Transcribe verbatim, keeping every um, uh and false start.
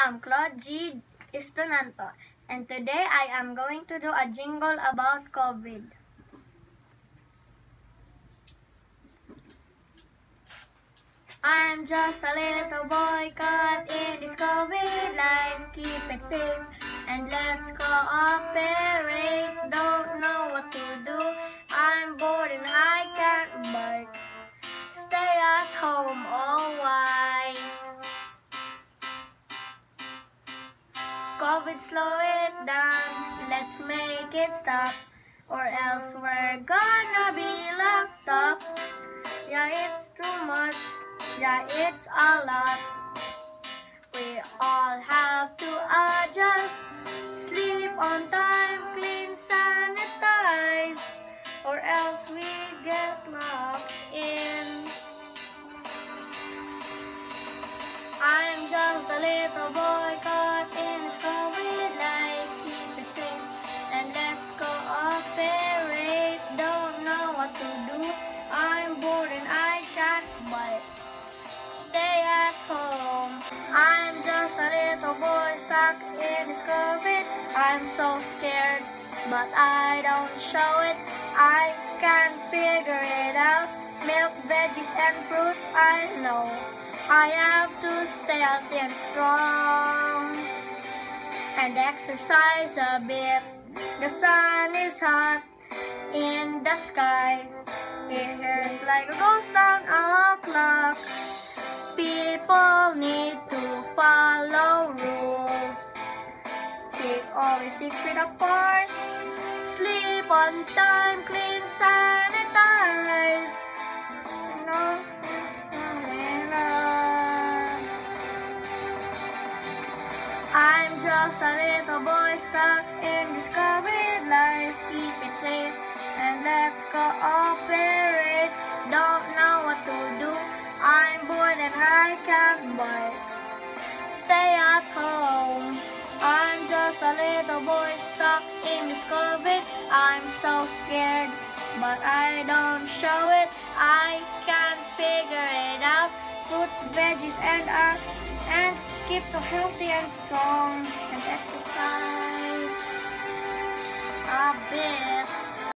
am Claude G. Istonanto, and today I am going to do a jingle about COVID. I'm just a little boy caught in this COVID life. Keep it safe and let's cooperate. Don't know what to do. I'm bored and I can't bite. Stay at home, oh why? COVID, slow it down. Let's make it stop, or else we're gonna be locked up. Yeah, it's too much. Yeah, it's a lot. We all have to adjust. Sleep on time, clean, sanitize, or else we get locked in. I'm just a little boy caught in this COVID life. Keep it safe and let's cooperate. Don't know what to do. I'm bored and I can't bite. Stay at home. I'm just a little boy stuck in this COVID. I'm so scared, but I don't show it. I can't figure it out. Milk, veggies, and fruits, I know. I have to stay healthy and strong and exercise a bit. The sun is hot in the sky. It's like a ghost on a clock. People need to follow rules. Sit always six feet apart. Sleep on time, clean, sanitize. You know, I'm just a little boy stuck in this COVID life. Keep it safe and let's cooperate. Don't know what to do. I'm bored and I can't bite. Stay at home. I'm just a little boy stuck in this COVID. I'm so scared, but I don't show it. I can't figure it out. Fruits, veggies, and uh, and keep to healthy and strong and exercise a bit.